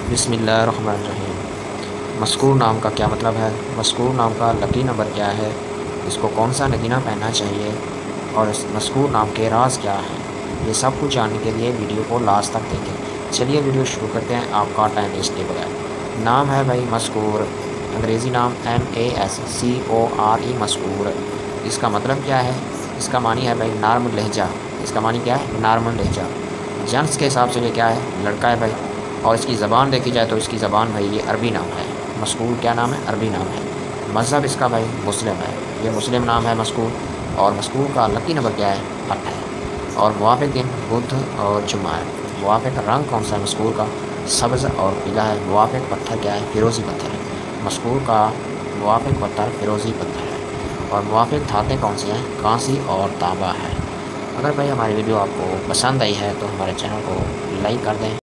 बिस्मिल्लाहिर्रहमानिर्रहीम। मज़कूर नाम का क्या मतलब है? मज़कूर नाम का लकी नंबर क्या है? इसको कौन सा नगीना पहनना चाहिए और इस मज़कूर नाम के राज क्या हैं? ये सब कुछ जानने के लिए वीडियो को लास्ट तक देखें। चलिए वीडियो शुरू करते हैं आपका टाइम वेस्ट किए बगैर। नाम है भाई मज़कूर, अंग्रेज़ी नाम MASCORE मज़कूर। इसका मतलब क्या है? इसका मानी है भाई नॉर्मल लहजा। इसका मानी क्या है? नॉर्मल लहजा। जेंट्स के हिसाब से ये क्या है? लड़का है भाई। और इसकी ज़बान देखी जाए तो इसकी ज़बान भाई ये अरबी नाम है। मज़कूर क्या नाम है? अरबी नाम है। मज़हब इसका भाई मुस्लिम है। ये मुस्लिम नाम है मज़कूर। और मज़कूर का लकी नंबर क्या है? 8 है। और मुवाफ़िक़ दिन बुध और जुम्मा है। मुवाफ़िक़ रंग कौन सा है मज़कूर का? सब्ज़ और पीला है। मुवाफ़िक़ पत्थर क्या है? फ़िरोज़ी पत्थर है। मज़कूर का मुवाफ़िक़ पत्थर फ़िरोज़ी पत्थर है। और मुवाफ़िक़ धातें कौन सी हैं? कांसी और तांबा है। अगर भाई हमारी वीडियो आपको पसंद आई है तो हमारे चैनल को लाइक कर दें।